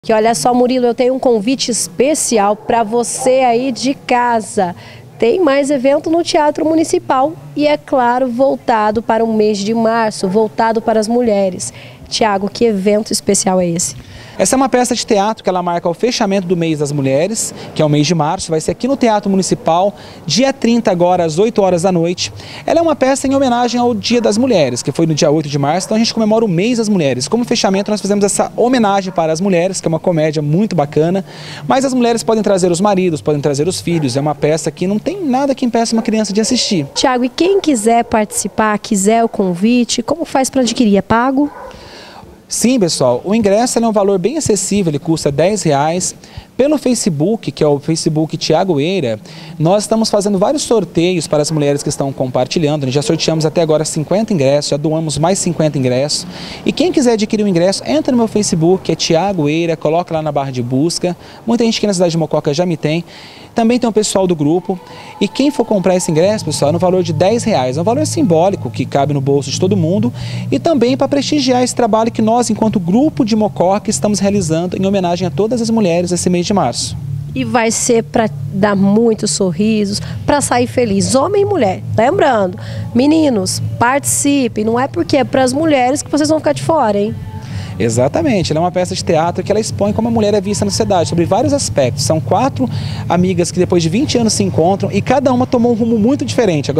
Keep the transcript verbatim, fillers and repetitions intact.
Que olha só, Murilo, eu tenho um convite especial para você aí de casa. Tem mais evento no Teatro Municipal e, é claro, voltado para o mês de março, voltado para as mulheres. Tiago, que evento especial é esse? Essa é uma peça de teatro que ela marca o fechamento do mês das mulheres, que é o mês de março, vai ser aqui no Teatro Municipal, dia trinta agora, às oito horas da noite. Ela é uma peça em homenagem ao Dia das Mulheres, que foi no dia oito de março, então a gente comemora o mês das mulheres. Como fechamento nós fizemos essa homenagem para as mulheres, que é uma comédia muito bacana, mas as mulheres podem trazer os maridos, podem trazer os filhos, é uma peça que não tem nada que impeça uma criança de assistir. Tiago, e quem quiser participar, quiser o convite, como faz para adquirir? É pago? Sim, pessoal, o ingresso é um valor bem acessível, ele custa dez reais. Pelo Facebook, que é o Facebook Tiago Eira, nós estamos fazendo vários sorteios para as mulheres que estão compartilhando. Nós já sorteamos até agora cinquenta ingressos, já doamos mais cinquenta ingressos. E quem quiser adquirir o ingresso, entra no meu Facebook, é Tiago Eira, coloca lá na barra de busca. Muita gente aqui na cidade de Mococa já me tem. Também tem o pessoal do grupo. E quem for comprar esse ingresso, pessoal, é no valor de dez reais. É um valor simbólico que cabe no bolso de todo mundo. E também para prestigiar esse trabalho que nós, enquanto grupo de Mococa, estamos realizando em homenagem a todas as mulheres esse mês de março. E vai ser para dar muitos sorrisos, para sair feliz, homem e mulher. Lembrando, meninos, participem, não é porque é para as mulheres que vocês vão ficar de fora, hein? Exatamente, ela é uma peça de teatro que ela expõe como a mulher é vista na sociedade, sobre vários aspectos. São quatro amigas que depois de vinte anos se encontram e cada uma tomou um rumo muito diferente.